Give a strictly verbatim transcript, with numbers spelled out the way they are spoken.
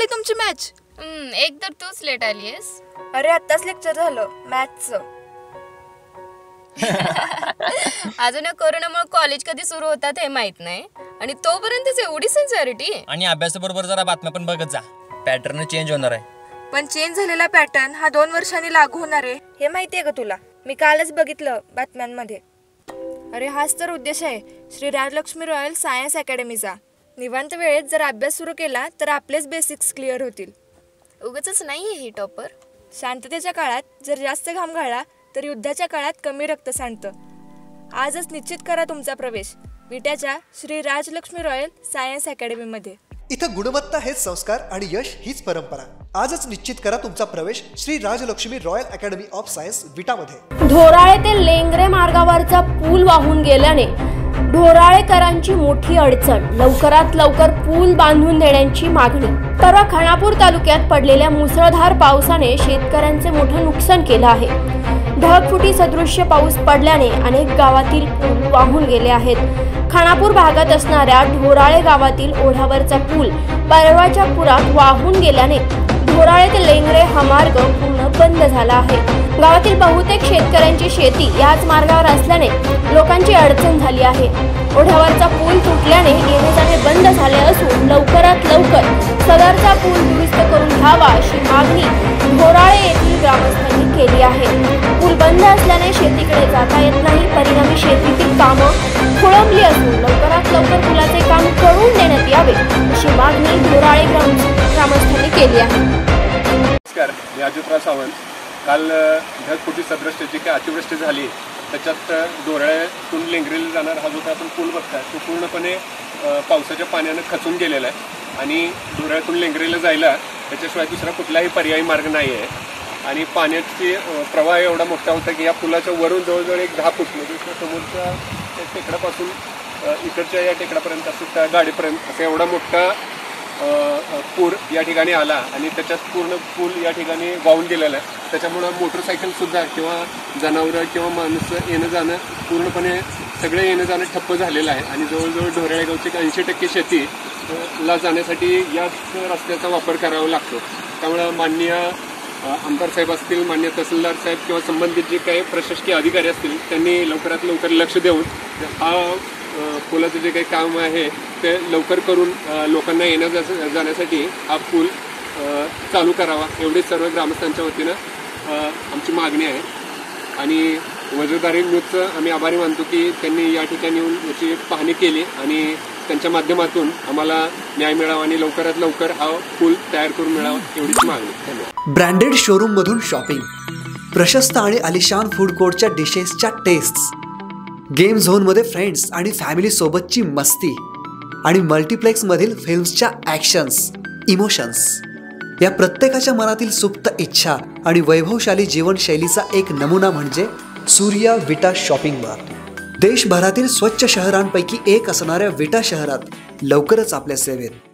झाली तुमची मॅच? एक तर तूच लेट आलीयस. अरे आत्ताच लेक्चर झालं मॅथ्सचं. अजून कोरोनामुळे कॉलेज कधी सुरू होतात हे माहित नाही आणि तोपर्यंतच एवढी सिन्सिअरिटी. आणि अभ्यासाबरोबर जरा बातम्या पण बघत जा, पॅटर्न चेंज होणार आहे. पण चेंज झालेला पॅटर्न हा दोन वर्षांनी लागू होणार आहे हे माहितीये का तुला? मी कालच बघितलं बातम्यांमध्ये. अरे हाच तर उद्देश आहे श्री राजलक्ष्मी रॉयल सायन्स अकॅडमीचा. निवांत वेळेत जर अभ्यास सुरू केला तर आपलेच बेसिक्स क्लिअर होतील. उगाचच नाहीये ही टॉपर. शांततेच्या काळात जर जास्त घाम गाळला तर युद्धाच्या काळात कमी रक्त सांडतं. आजच निश्चित करा तुमचा प्रवेश विट्याच्या श्री राजलक्ष्मी रॉयल सायन्स अकॅडमीमध्ये. इथं गुणवत्ता हेच संस्कार आणि यश हीच परंपरा. आजच निश्चित करा तुमचा प्रवेश Shri Rajlakshmi royal academy of science विटामध्ये. ढोराळे ते लेंगरे मार्गावरचा पूल वाहून गेल्याने ढोराळेकरांची मोठी अडचण. लवकरात लवकर पूल बांधून देण्याची मागणी. परवा खानापूर तालुक्यात पडलेल्या मुसळधार पावसाने शेतकऱ्यांचे मोठे नुकसान केलं आहे. ढगफुटी सदृश्य पाऊस पडल्याने अनेक गावातील पूल वाहून गेले आहेत. खानापूर भागात असणाऱ्या ढोराळे गावातील ओढ्यावरचा पूल परवाच्या पुरात वाहून गेल्याने ढोराळे ते लेंगरे हा मार्ग पूर्ण बंद झाला आहे. गावातील बहुतेक शेतकऱ्यांची शेती याच मार्गावर असल्याने लोकांची अडचण झाली आहे. ओढ्यावरचा पूल तुटल्याने येणे जाणे बंद झाले असून लवकरात लवकर सदरचा पूल दुरुस्त करून घ्यावा अशी मागणी ढोराळे येथील ग्रामस्थांनी केली आहे. पूल बंद असल्याने शेतीकडे जाता येत नाही. परिणामी शेतीतील कामं खोळंबली असून लवकरात लवकर पुलाचे काम करून देण्यात यावे अशी मागणी ढोराळे ग्रामस्थांनी केली आहे. नमस्कार, मी अजितराव सावंत. काल ढगफुटी सदृश्य जी काही अतिवृष्टी झाली त्याच्यात ढोराळ्यातून लेंगरेला जाणार हा जो काय आपण पूल बघताय तो पूर्णपणे पावसाच्या पाण्यानं खचून गेलेला आहे आणि ढोराळ्यातून लेंगरेला जायला त्याच्याशिवाय दुसरा कुठलाही पर्यायी मार्ग नाही आहे. आणि पाण्याची प्रवाह एवढा मोठा होता की या पुलाच्या वरून जवळजवळ एक दहा फूट म्हणजे समोरच्या टेकडापासून इकडच्या या टेकडापर्यंत असं त्या गाडीपर्यंत असा एवढा मोठा पूर या ठिकाणी आला आणि त्याच्यात पूर्ण पूल या ठिकाणी वाहून गेलेला आहे. त्याच्यामुळं मोटरसायकलसुद्धा किंवा जनावरं किंवा माणसं येणं जाणं पूर्णपणे सगळे येणं जाणं ठप्प झालेलं आहे. आणि जवळजवळ ढोराळे गावची ऐंशी टक्के शेतीला जाण्यासाठी याच रस्त्याचा वापर करावा लागतो. त्यामुळं माननीय आमदार साहेब असतील, मान्य तहसीलदार साहेब किंवा संबंधित जे काही प्रशासकीय अधिकारी असतील त्यांनी लवकरात लवकर लक्ष देऊन हा पुलाचं जे काही काम आहे ते लवकर करून लोकांना येण्या जाण्यासाठी हा पूल चालू करावा एवढी सर्व ग्रामस्थांच्या वतीनं आमची मागणी आहे. आणि वजरदारी न्यूजचं आम्ही आभारी मानतो की त्यांनी या ठिकाणी येऊन याची पाहणी केली आणि त्यांच्या माध्यमातून आम्हाला न्याय मिळावा आणि लवकरात लवकर हा पूल तयार करून मिळावा एवढीच मागणी. धन्यवाद. ब्रँडेड शोरूम मधून शॉपिंग, प्रशस्त आणि आलिशान फूड कोर्टच्या डिशेसच्या टेस्ट, गेम झोन मध्ये फ्रेंड्स आणि फॅमिली सोबतची मस्ती आणि मल्टीप्लेक्स मधील फिल्म्सच्या ॲक्शन्स, इमोशन्स या प्रत्येकाच्या मनातील सुप्त इच्छा आणि वैभवशाली जीवनशैलीचा एक नमुना म्हणजे सूर्या विटा शॉपिंग बार. देशभरातील स्वच्छ शहरांपैकी एक असणाऱ्या विटा शहरात लवकरच आपल्या सेवेत.